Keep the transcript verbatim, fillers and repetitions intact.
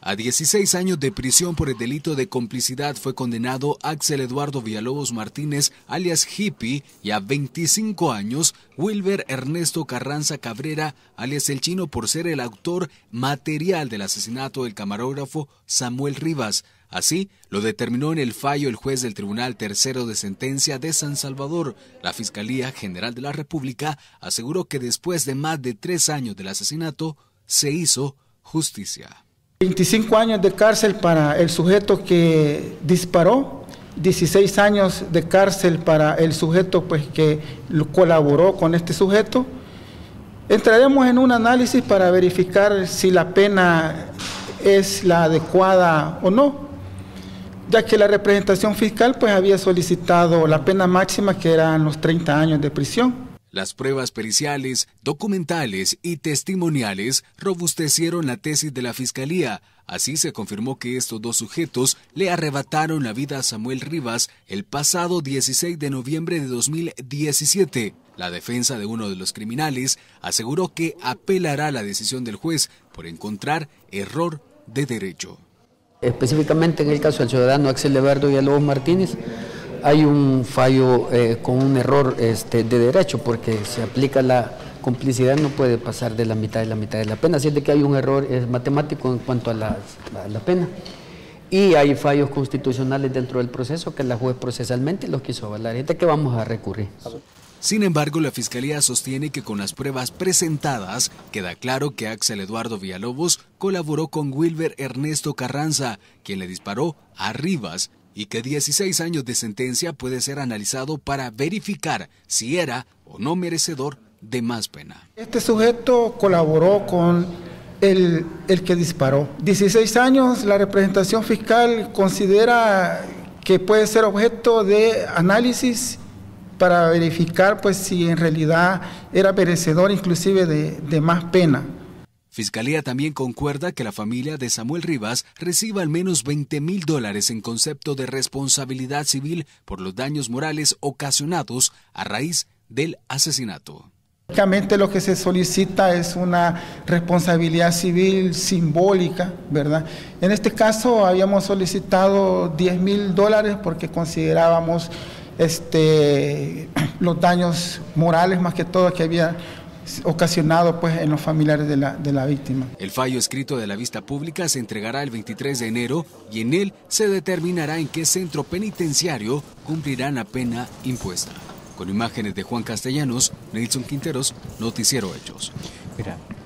A dieciséis años de prisión por el delito de complicidad fue condenado Axel Eduardo Villalobos Martínez, alias Hippie, y a veinticinco años Wilber Ernesto Carranza Cabrera, alias El Chino, por ser el autor material del asesinato del camarógrafo Samuel Rivas. Así lo determinó en el fallo el juez del Tribunal Tercero de Sentencia de San Salvador. La Fiscalía General de la República aseguró que después de más de tres años del asesinato se hizo justicia. veinticinco años de cárcel para el sujeto que disparó, dieciséis años de cárcel para el sujeto pues, que colaboró con este sujeto. Entraremos en un análisis para verificar si la pena es la adecuada o no, ya que la representación fiscal pues, había solicitado la pena máxima, que eran los treinta años de prisión. Las pruebas periciales, documentales y testimoniales robustecieron la tesis de la Fiscalía. Así se confirmó que estos dos sujetos le arrebataron la vida a Samuel Rivas el pasado dieciséis de noviembre de dos mil diecisiete. La defensa de uno de los criminales aseguró que apelará a la decisión del juez por encontrar error de derecho. Específicamente en el caso del ciudadano Axel Eduardo Villalobos Martínez, hay un fallo eh, con un error este, de derecho, porque se aplica la complicidad, no puede pasar de la mitad de la mitad de la pena, así es de que hay un error eh, matemático en cuanto a la, a la pena. Y hay fallos constitucionales dentro del proceso que la juez procesalmente los quiso avalar, es de que vamos a recurrir. Sin embargo, la Fiscalía sostiene que con las pruebas presentadas queda claro que Axel Eduardo Villalobos colaboró con Wilber Ernesto Carranza, quien le disparó a Rivas, y que dieciséis años de sentencia puede ser analizado para verificar si era o no merecedor de más pena. Este sujeto colaboró con el, el que disparó. dieciséis años, la representación fiscal considera que puede ser objeto de análisis para verificar pues, si en realidad era merecedor inclusive de, de más pena. Fiscalía también concuerda que la familia de Samuel Rivas reciba al menos veinte mil dólares en concepto de responsabilidad civil por los daños morales ocasionados a raíz del asesinato. Básicamente lo que se solicita es una responsabilidad civil simbólica, ¿verdad? En este caso habíamos solicitado diez mil dólares porque considerábamos este, los daños morales más que todo que había ocasionado pues, en los familiares de la, de la víctima. El fallo escrito de la vista pública se entregará el veintitrés de enero y en él se determinará en qué centro penitenciario cumplirán la pena impuesta. Con imágenes de Juan Castellanos, Nelson Quinteros, Noticiero Hechos. Mira.